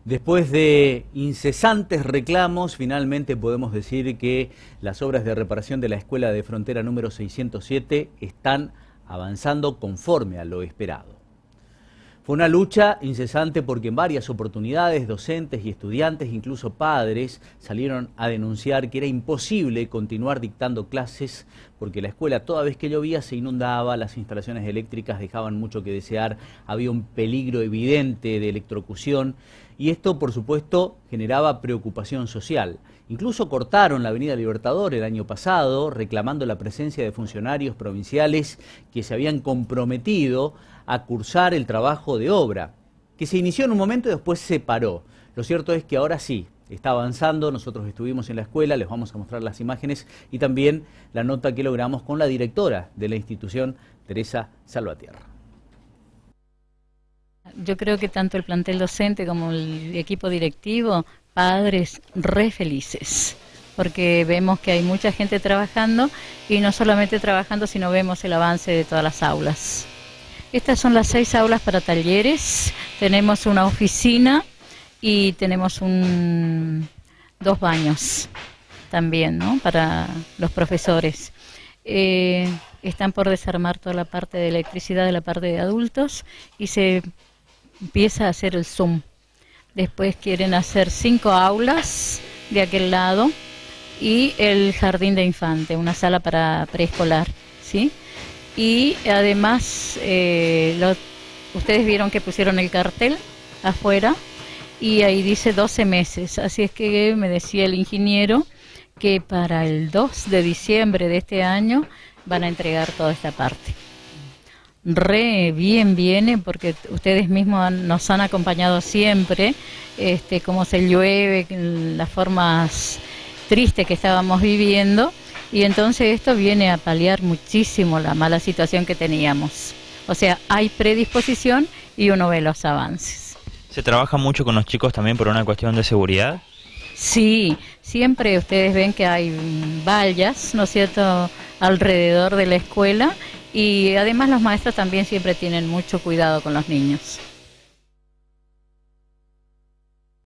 Después de incesantes reclamos, finalmente podemos decir que las obras de reparación de la escuela de frontera número 607 están avanzando conforme a lo esperado. Fue una lucha incesante porque en varias oportunidades docentes y estudiantes, incluso padres, salieron a denunciar que era imposible continuar dictando clases porque la escuela toda vez que llovía se inundaba, las instalaciones eléctricas dejaban mucho que desear, había un peligro evidente de electrocución y esto por supuesto generaba preocupación social. Incluso cortaron la Avenida Libertador el año pasado reclamando la presencia de funcionarios provinciales que se habían comprometido a cursar el trabajo de obra, que se inició en un momento y después se paró. Lo cierto es que ahora sí, está avanzando, nosotros estuvimos en la escuela, les vamos a mostrar las imágenes y también la nota que logramos con la directora de la institución, Teresa Salvatierra. Yo creo que tanto el plantel docente como el equipo directivo, padres re felices, porque vemos que hay mucha gente trabajando y no solamente trabajando, sino vemos el avance de todas las aulas. Estas son las 6 aulas para talleres, tenemos una oficina y tenemos 2 baños también, ¿no?, para los profesores. Están por desarmar toda la parte de electricidad de la parte de adultos y se empieza a hacer el Zoom. Después quieren hacer 5 aulas de aquel lado y el jardín de infante, una sala para preescolar, ¿sí? Y además, ustedes vieron que pusieron el cartel afuera y ahí dice 12 meses. Así es que me decía el ingeniero que para el 2 de diciembre de este año van a entregar toda esta parte. Re bien viene porque ustedes mismos nos han acompañado siempre, cómo se llueve, las formas tristes que estábamos viviendo. Y entonces esto viene a paliar muchísimo la mala situación que teníamos. O sea, hay predisposición y uno ve los avances. ¿Se trabaja mucho con los chicos también por una cuestión de seguridad? Sí, siempre ustedes ven que hay vallas, ¿no es cierto?, alrededor de la escuela y además los maestros también siempre tienen mucho cuidado con los niños.